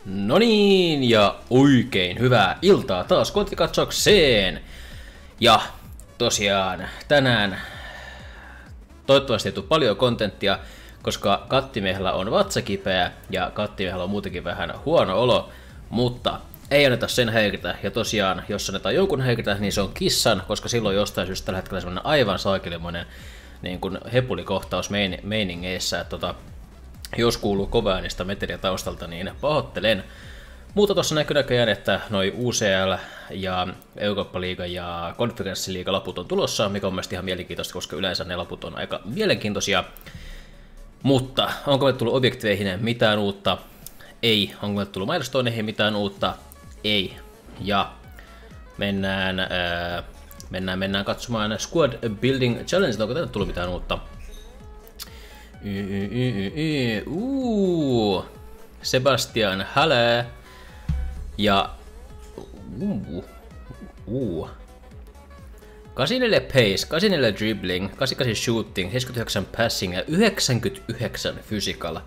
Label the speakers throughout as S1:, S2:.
S1: No niin, ja oikein hyvää iltaa taas konttikatsaukseen. Ja tosiaan tänään toivottavasti ei tule paljon kontenttia, koska Kattimiehellä on vatsakipeä ja Kattimiehellä on muutenkin vähän huono olo, mutta ei anneta sen häiritä. Ja tosiaan, jos annetaan jonkun häiritä, niin se on kissan, koska silloin jostain syystä tällä hetkellä semmoinen aivan saakelemoinen niin kuin hepulikohtaus meiningeissä, että jos kuuluu kovaäänistä meteliä taustalta, niin pahoittelen. Muuta tuossa näkyy näköjään, että noi UCL ja Eurooppa-liiga ja konferenssiliiga laput on tulossa, mikä on mielestäni ihan mielenkiintoista, koska yleensä ne laput on aika mielenkiintoisia. Mutta onko meille tullut objektiveihin mitään uutta? Ei. Onko meille tullut milestoneihin mitään uutta? Ei. Ja mennään katsomaan Squad Building Challenge, onko tänne tullut mitään uutta? Sebastian Haller ja 84 pace, 84 dribbling, 88 shooting, 79 passing ja 99 physical.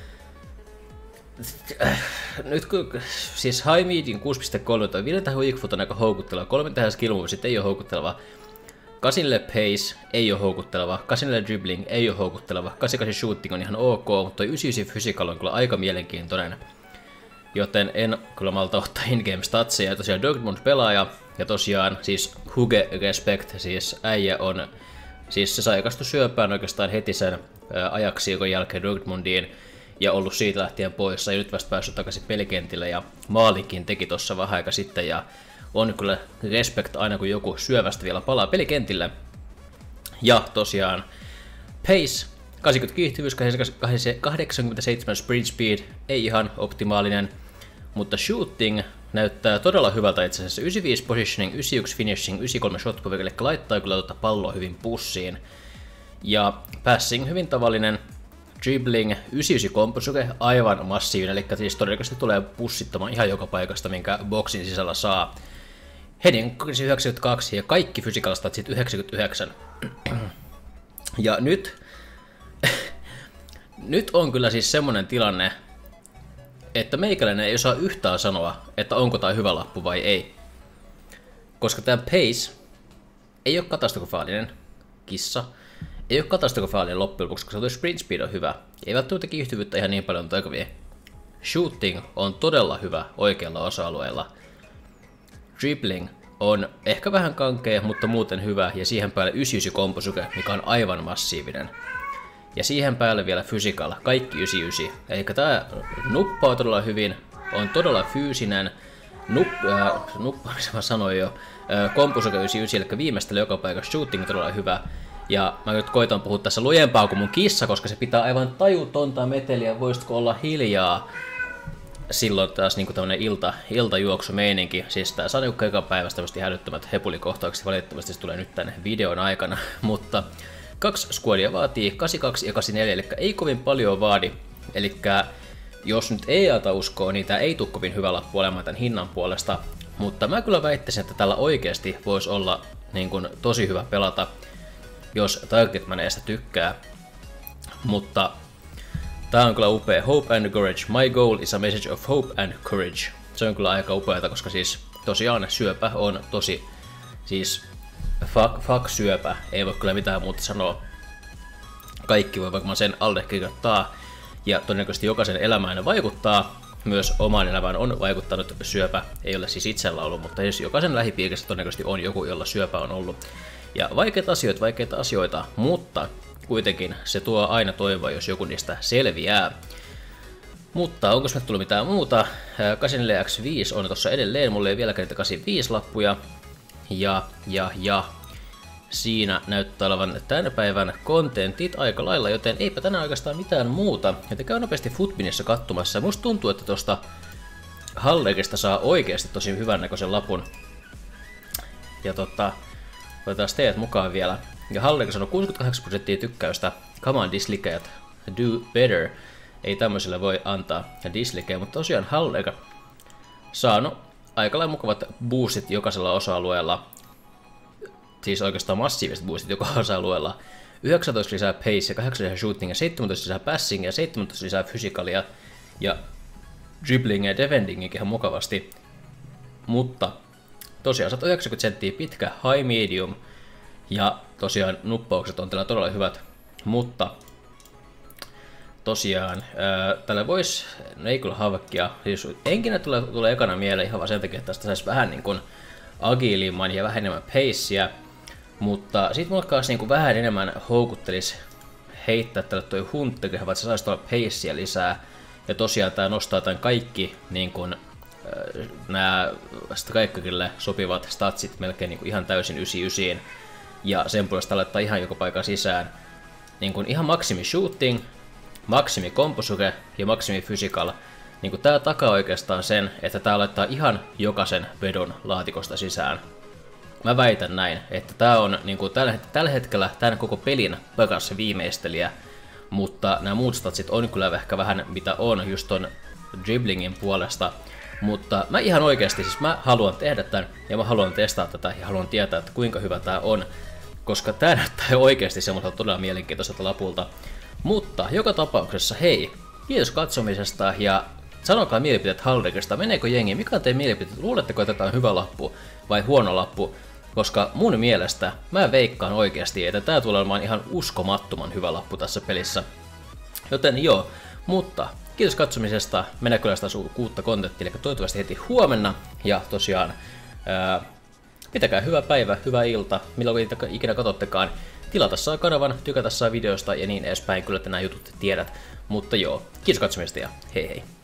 S1: Nyt kun siis high medium 6.3 tai 5 tähän weak foot on aika houkutteleva, 3 tähän skill move sitten ei ole houkutteleva. 84 pace ei ole houkutteleva, 84 dribbling ei ole houkutteleva, 88 shooting on ihan ok, mutta toi 99 physical on kyllä aika mielenkiintoinen. Joten en kyllä malta ottaa in-game statseja. Tosiaan Dortmund pelaaja, ja tosiaan siis Huge Respect, siis äijä on, siis se sairastui syöpään oikeastaan heti sen ajaksiirron jälkeen Dortmundiin, ja ollut siitä lähtien poissa, ja nyt vasta päässyt takaisin pelikentille, ja maalikin teki tossa vähän aika sitten, ja on kyllä respect aina kun joku syövästä vielä palaa pelikentille. Ja tosiaan pace, 80 kiihtyvyys, 87 sprint speed, ei ihan optimaalinen, mutta shooting näyttää todella hyvältä itse asiassa. 95 positioning, 91 finishing, 93 shot cover, eli laittaa kyllä palloa hyvin pussiin. Ja passing hyvin tavallinen, dribbling, 99 composure, aivan massiivinen, eli siis todennäköisesti tulee pussittamaan ihan joka paikasta, minkä boksin sisällä saa. Heading 92 ja kaikki physical statsit 99. Ja nyt on kyllä siis semmonen tilanne, että meikäläinen ei osaa yhtään sanoa, että onko tää hyvä lappu vai ei. Koska tää pace ei ole katastrofaalinen kissa, ei ole katastrofaalinen loppujen lopuksi, koska tuo sprint speed on hyvä. Ei välttämättä kiihtyvyyttä ihan niin paljon takavia. Shooting on todella hyvä oikealla osa-alueella. Dribbling on ehkä vähän kankea, mutta muuten hyvä, ja siihen päälle 99 composure, mikä on aivan massiivinen. Ja siihen päälle vielä physical, kaikki 99. Eli tää nuppaa todella hyvin, on todella fyysinen, mitä mä sanoin jo, composure 99, eli viimeistely joka paikassa, shooting todella hyvä. Ja mä nyt koitan puhua tässä lujempaa kuin mun kissa, koska se pitää aivan tajutonta meteliä, voisitko olla hiljaa. Silloin taas niinku tämmönen iltajuoksumeininki, siis tää saa niinku joka päivästä tämmöset hälyttömät hepulikohtaukset, valitettavasti se tulee nyt tän videon aikana, mutta 2 squadia vaatii 82 ja 84, eli ei kovin paljon vaadi, eli jos nyt ei ata uskoa, niin tää ei tule kovin hyvä lappu olemaan tän hinnan puolesta, mutta mä kyllä väittäisin, että tällä oikeesti voisi olla niin kun tosi hyvä pelata, jos Targetmaneista tykkää, mutta tää on kyllä upea. Hope and courage. My goal is a message of hope and courage. Se on kyllä aika upeata, koska siis tosiaan syöpä on tosi, siis fuck syöpä, ei voi kyllä mitään muuta sanoa. Kaikki voi vaikka sen allekirjoittaa, ja todennäköisesti jokaisen elämään vaikuttaa. Myös omaan elämään on vaikuttanut syöpä, ei ole siis itsellä ollut, mutta jokaisen lähipiirissä todennäköisesti on joku, jolla syöpä on ollut. Ja vaikeita asioita, mutta kuitenkin se tuo aina toivoa, jos joku niistä selviää. Mutta onko meille tullut mitään muuta? 84X5 on tossa edelleen, mulla ei vieläkään niitä 85 lappuja. Ja siinä näyttää olevan tämän päivän kontentit aika lailla, joten eipä tänään oikeastaan mitään muuta. Joten käy nopeasti Futbinissa katsomassa. Musta tuntuu, että tosta Hallerista saa oikeasti tosi hyvän näköisen lapun. Ja otetaan teidät mukaan vielä. Ja Hallega sanoi 68% tykkäystä. Come on, dislikejat. Do better. Ei tämmöiselle voi antaa dislikejä, mutta tosiaan Hallega saanut aika lailla mukavat boostit jokaisella osa-alueella. Siis oikeastaan massiiviset boostit joka osa-alueella. 19 lisää pace, 8 lisää shootingia, 17 lisää passingia, 17 lisää physicalia ja dribbling ja defendingin ihan mukavasti. Mutta tosiaan 190 senttiä pitkä, high medium, ja tosiaan nuppaukset on tällä todella hyvät, mutta tosiaan tällä voisi, no ei kyllä havekkia, siis enkinä tulee ekana mieleen ihan vaan sen takia, että tästä saisi vähän niin kuin agiilimman ja vähän enemmän pacea, mutta sit mulle kanssa niin kuin vähän enemmän houkuttelis heittää tälle toi Hunter, vaikka se saisi tuolla pacea lisää, ja tosiaan tää nostaa tämän kaikki niin kuin nämä Strikkerille sopivat statsit melkein niin kuin ihan täysin 99, ja sen puolesta laittaa ihan joka paikan sisään niin kuin ihan maksimi shooting, maksimi composure ja maksimi physical. Niin kuin tää takaa oikeastaan sen, että tää laittaa ihan jokaisen vedon laatikosta sisään. Mä väitän näin, että tää on niin kuin tällä hetkellä tämän koko pelin paras viimeistelijä, mutta nämä muut statsit on kyllä ehkä vähän mitä on just ton dribblingin puolesta. Mutta mä ihan oikeasti, siis mä haluan tehdä tän ja mä haluan testaa tätä ja haluan tietää, että kuinka hyvä tää on, koska tää näyttää oikeasti semmoiselta todella mielenkiintoiselta lapulta. Mutta joka tapauksessa hei, kiitos katsomisesta ja sanokaa mielipiteet Haldrekista, meneekö jengi, mikä on teidän mielipiteet, luuletteko, että tämä on hyvä lappu vai huono lappu, koska mun mielestä mä veikkaan oikeasti, että tää tulee olemaan ihan uskomattoman hyvä lappu tässä pelissä. Joten joo, mutta kiitos katsomisesta, mennään kyllä sitä uutta kontenttia, eli toivottavasti heti huomenna, ja tosiaan pitäkää hyvä päivä, hyvä ilta, milloin ikinä katsottekaan. Tilata saa kanavan, tykätä saa videosta ja niin edespäin, kyllä te nämä jutut tiedät. Mutta joo, kiitos katsomisesta ja hei hei.